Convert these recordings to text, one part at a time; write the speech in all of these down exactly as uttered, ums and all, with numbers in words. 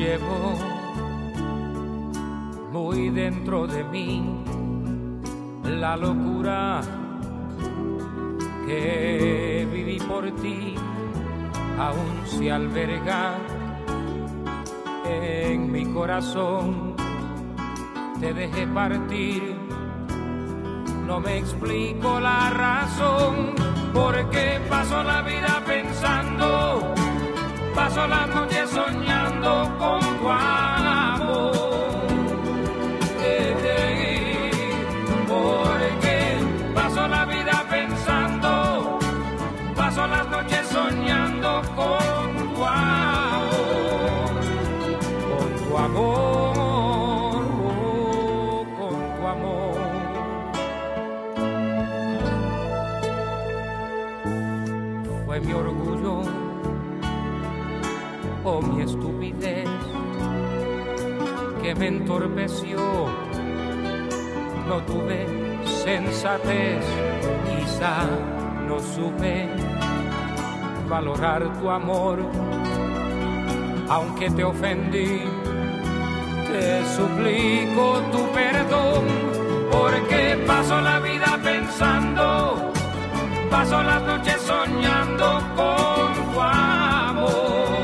llevo muy dentro de mí la locura que viví por ti, aún se alberga en mi corazón. Te dejé partir, no me explico la razón, porque paso la vida pensando, paso las noches soñando con tu amor. Eh, eh, porque paso la vida pensando, paso las noches soñando con tu amor, con tu amor, oh, con tu amor. Fue mi orgullo o mi estupidez que me entorpeció, no tuve sensatez, quizá no supe valorar tu amor, aunque te ofendí, te suplico tu perdón, porque paso la vida pensando, paso las noches soñando con tu amor.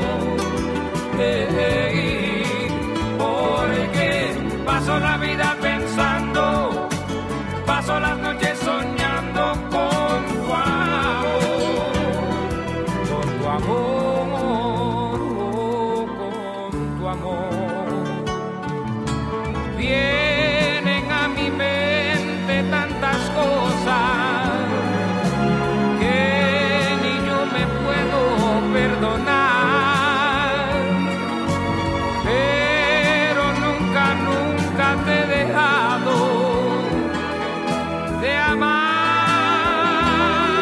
Eh, porque paso la vida pensando, paso las noches soñando con tu amor, con tu amor, oh, con tu amor. Vienen a mi mente tantas cosas que ni yo me puedo perdonar. Te he dejado de amar.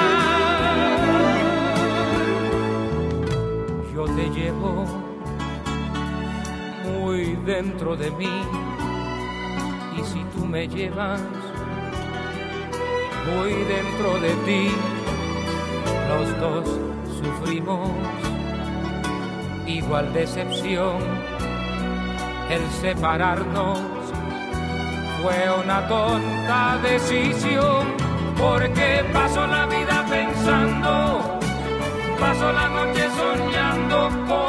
Yo te llevo muy dentro de mí, y si tú me llevas muy dentro de ti, los dos sufrimos igual decepción. El separarnos fue una tonta decisión, porque paso la vida pensando, paso la noche soñando con